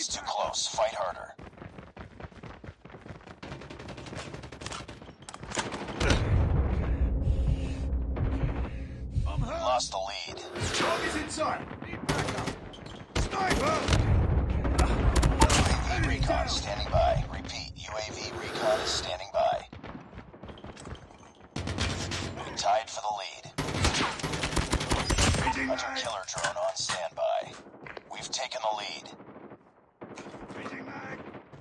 Enemy's too close. Fight harder. I'm hurt. Lost the lead. Target's inside. Need backup. Sniper! UAV recon standing by. Repeat, UAV recon is standing by. We tied for the lead. Hunter killer drone on standby. We've taken the lead. Changing mag.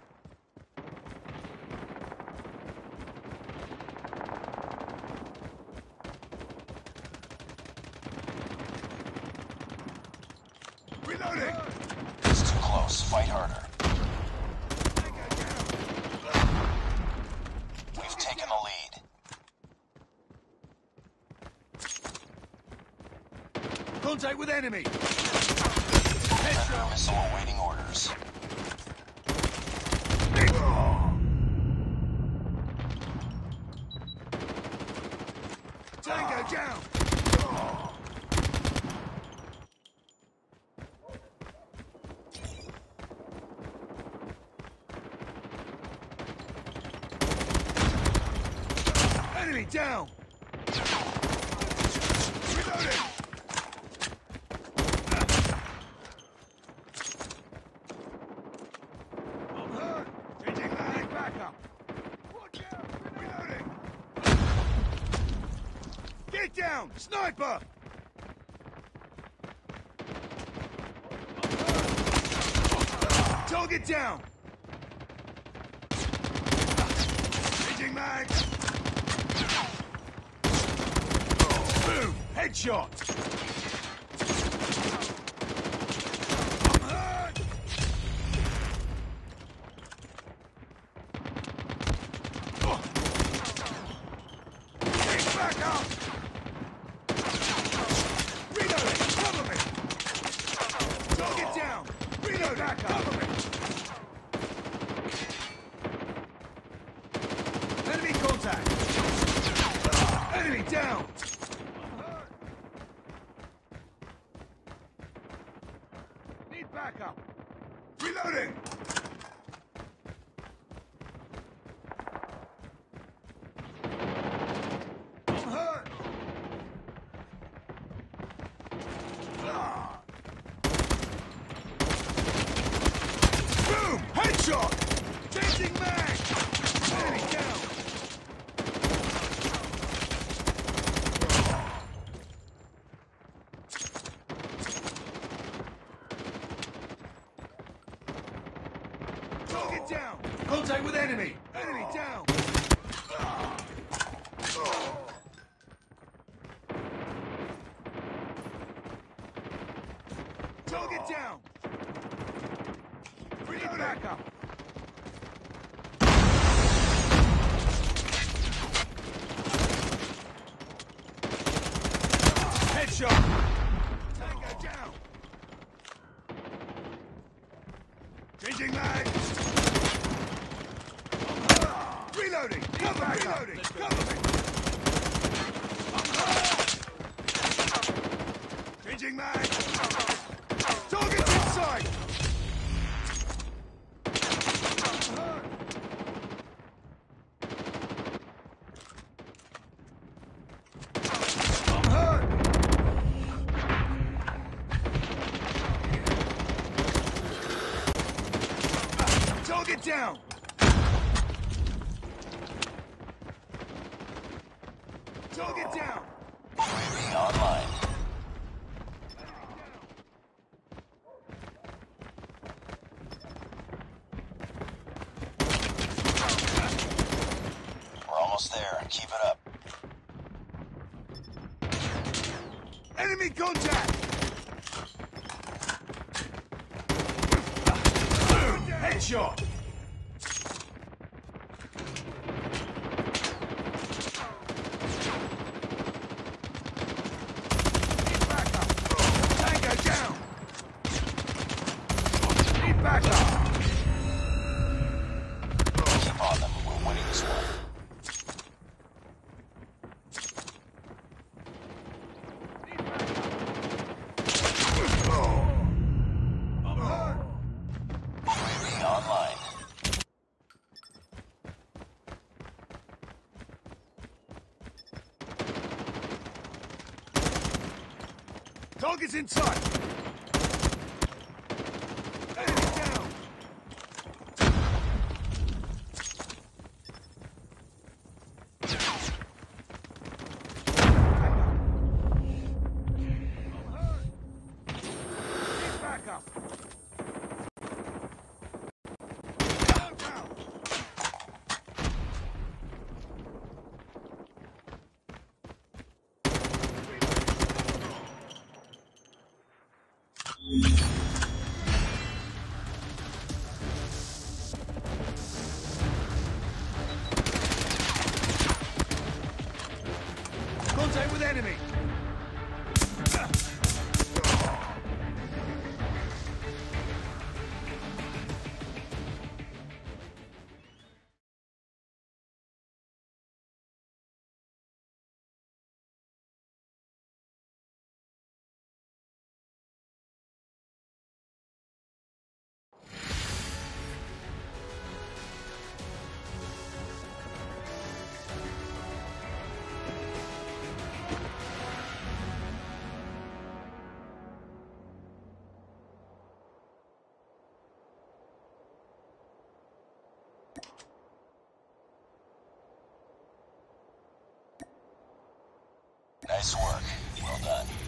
Reloading! It's too close. Fight harder. We've taken the lead. Contact with enemy! Predator missile awaiting orders. Tango down! Enemy down! Reloading! I'm hurt! Changing mag! Back up! Watch out! Reloading! Get down! Sniper! Target down! Changing mag! Boom! Headshot! I'm hurt! Get back up! Reloading! Cover me! Target down! Reload! Back up! Cover me! Enemy contact! Enemy down! Need backup! Reloading! I'm hurt! Ah. Boom! Headshot! Changing mag! Enemy down! Target down! Contact with enemy! Enemy down! Target down! Bring it back up! Headshot! Tango down! Changing mag! Reloading! Cover me! Reloading! Cover me! Changing mag! Target's inside! I'm hurt! Target down! Target down! UAV online. We're almost there. Keep it up. Enemy contact! Headshot! Need backup! Tango down! Need backup! Keep on them. We're winning this one. I'm hurt! Target's in sight. Enemy down. Need backup. Down. Contact with enemy. Nice work. Well done.